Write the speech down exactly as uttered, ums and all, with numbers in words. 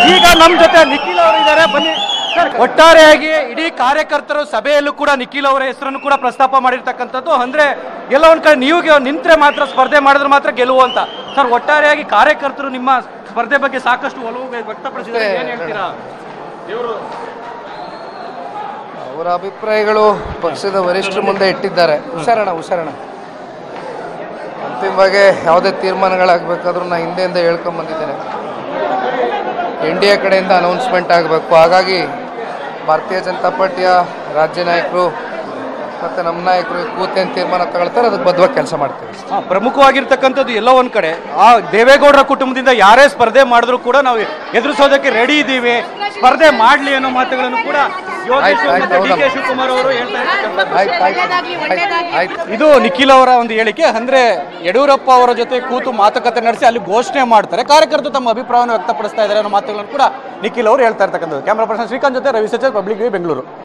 ಈಗ ನಮ್ಮ ಜೊತೆ ನಿಖಿಲ್ ಅವರು ಇದ್ದಾರೆ, ಬನ್ನಿ ಸರ್. ಒಟ್ಟಾರೆಯಾಗಿ ಇಡೀ ಕಾರ್ಯಕರ್ತರು ಸಭೆಯಲ್ಲೂ ಕೂಡ ನಿಖಿಲ್ ಅವರ ಹೆಸರನ್ನು ಕೂಡ ಪ್ರಸ್ತಾಪ ಮಾಡಿರ್ತಕ್ಕಂಥದ್ದು. ಅಂದ್ರೆ ಎಲ್ಲ ಒಂದ್ ಕಡೆ ನೀವು ನಿಂತ್ರೆ ಮಾತ್ರ ಸ್ಪರ್ಧೆ ಮಾಡಿದ್ರೆ ಮಾತ್ರ ಗೆಲುವು ಅಂತ ಸರ್. ಒಟ್ಟಾರೆಯಾಗಿ ಕಾರ್ಯಕರ್ತರು ನಿಮ್ಮ ಸ್ಪರ್ಧೆ ಬಗ್ಗೆ ಸಾಕಷ್ಟು ಒಲವು ವ್ಯಕ್ತಪಡಿಸಿದ್ದಾರೆ, ಏನ್ ಹೇಳ್ತೀರಾ? ಅವರ ಅಭಿಪ್ರಾಯಗಳು ಪಕ್ಷದ ವರಿಷ್ಠರ ಮುಂದೆ ಇಟ್ಟಿದ್ದಾರೆ. ಹುಷಾರಣ ಹುಷಾರಣ ಅಂತಿಮವಾಗಿ ಯಾವುದೇ ತೀರ್ಮಾನಗಳಾಗಬೇಕಾದ್ರೂ ನಾನು ಹಿಂದೆಯಿಂದ ಹೇಳ್ಕೊಂಡ್ ಬಂದಿದ್ದೇನೆ, ಎನ್ ಡಿ ಎ ಕಡೆಯಿಂದ ಅನೌನ್ಸ್ಮೆಂಟ್ ಆಗಬೇಕು. ಹಾಗಾಗಿ ಭಾರತೀಯ ಜನತಾ ಪಾರ್ಟಿಯ ರಾಜ್ಯ ನಾಯಕರು ಮತ್ತು ನಮ್ಮ ನಾಯಕರು ಕೂತೇನು ತೀರ್ಮಾನ ತಗೊಳ್ತಾರೆ ಅದಕ್ಕೆ ಬದ್ಧವಾಗಿ ಕೆಲಸ ಮಾಡ್ತೀವಿ. ಪ್ರಮುಖವಾಗಿರ್ತಕ್ಕಂಥದ್ದು ಎಲ್ಲ ಒಂದ್ ಕಡೆ ಆ ದೇವೇಗೌಡರ ಕುಟುಂಬದಿಂದ ಯಾರೇ ಸ್ಪರ್ಧೆ ಮಾಡಿದ್ರು ಕೂಡ ನಾವು ಎದುರಿಸೋದಕ್ಕೆ ರೆಡಿ ಇದ್ದೀವಿ, ಸ್ಪರ್ಧೆ ಮಾಡಲಿ ಅನ್ನೋ ಮಾತುಗಳನ್ನು ಕೂಡ ಶಿವಕುಮಾರ್ ಅವರು ಹೇಳ್ತಾ ಇದ್ದಾರೆ. ಇದು ನಿಖಿಲ್ ಅವರ ಒಂದು ಹೇಳಿಕೆ. ಅಂದ್ರೆ ಯಡಿಯೂರಪ್ಪ ಅವರ ಜೊತೆ ಕೂತು ಮಾತುಕತೆ ನಡೆಸಿ ಅಲ್ಲಿ ಘೋಷಣೆ ಮಾಡ್ತಾರೆ, ಕಾರ್ಯಕರ್ತರು ತಮ್ಮ ಅಭಿಪ್ರಾಯವನ್ನು ವ್ಯಕ್ತಪಡಿಸ್ತಾ ಇದ್ದಾರೆ ಅನ್ನೋ ಮಾತುಗಳನ್ನು ಕೂಡ ನಿಖಿಲ್ ಅವರು ಹೇಳ್ತಾ ಇರ್ತಕ್ಕಂಥದ್ದು. ಕ್ಯಾಮರಾ ಪರ್ಸನ್ ಶ್ರೀಕಾಂತ್ ಜೊತೆ ರವಿ ಸಜ್ಜರ್, ಪಬ್ಲಿಕ್ ಟಿವಿ, ಬೆಂಗಳೂರು.